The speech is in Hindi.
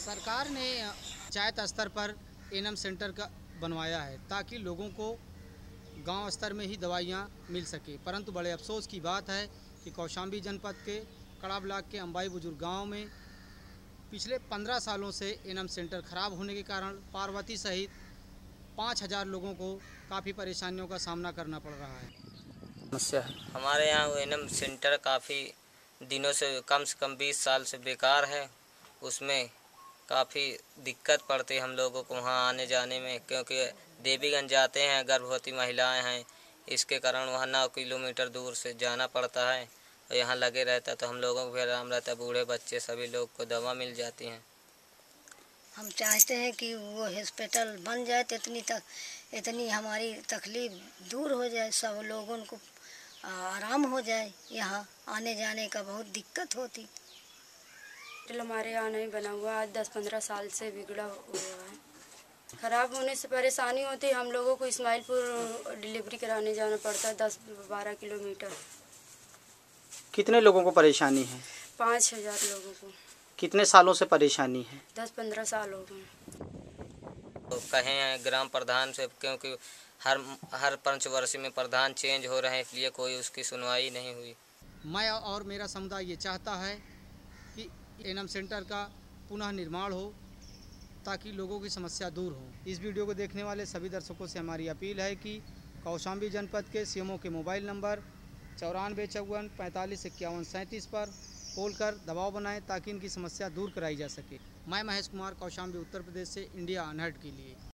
सरकार ने पंचायत स्तर पर एनम सेंटर का बनवाया है ताकि लोगों को गांव स्तर में ही दवाइयां मिल सके, परंतु बड़े अफसोस की बात है कि कौशाम्बी जनपद के कड़ा ब्लॉक के अंबाई बुजुर्ग गांव में पिछले 15 सालों से एनम सेंटर खराब होने के कारण पार्वती सहित 5000 लोगों को काफ़ी परेशानियों का सामना करना पड़ रहा है। समस्या है हमारे यहाँ एनम सेंटर काफ़ी दिनों से कम 20 साल से बेकार है। उसमें काफ़ी दिक्कत पड़ती है हम लोगों को वहाँ आने जाने में, क्योंकि देवीगंज जाते हैं, गर्भवती महिलाएं हैं, इसके कारण वहाँ 9 किलोमीटर दूर से जाना पड़ता है। और यहाँ लगे रहता है तो हम लोगों को भी आराम रहता है, बूढ़े बच्चे सभी लोग को दवा मिल जाती हैं। हम चाहते हैं कि वो हॉस्पिटल बन जाए तो इतनी हमारी तकलीफ दूर हो जाए, सब लोगों को आराम हो जाए। यहाँ आने जाने का बहुत दिक्कत होती। हॉस्पिटल हमारे यहाँ नहीं बना हुआ, आज 10-15 साल से बिगड़ा हुआ है। खराब होने से परेशानी होती है, हम लोगों को इस्माइलपुर डिलीवरी कराने जाना पड़ता है 10-12 किलोमीटर। कितने लोगों को परेशानी है? 5000 लोगों को। कितने सालों से परेशानी है? 10-15 साल हो गए। तो कहे हैं ग्राम प्रधान से, क्योंकि हर पंचवर्षीय में प्रधान चेंज हो रहे हैं, इसलिए कोई उसकी सुनवाई नहीं हुई। मैं और मेरा समुदाय ये चाहता है कि एनम सेंटर का पुनः निर्माण हो ताकि लोगों की समस्या दूर हो। इस वीडियो को देखने वाले सभी दर्शकों से हमारी अपील है कि कौशाम्बी जनपद के सीएमओ के मोबाइल नंबर 9454 45 51 37 पर कॉल कर दबाव बनाएं ताकि इनकी समस्या दूर कराई जा सके। मैं महेश कुमार, कौशाम्बी उत्तर प्रदेश से, इंडिया अनहर्ड के लिए।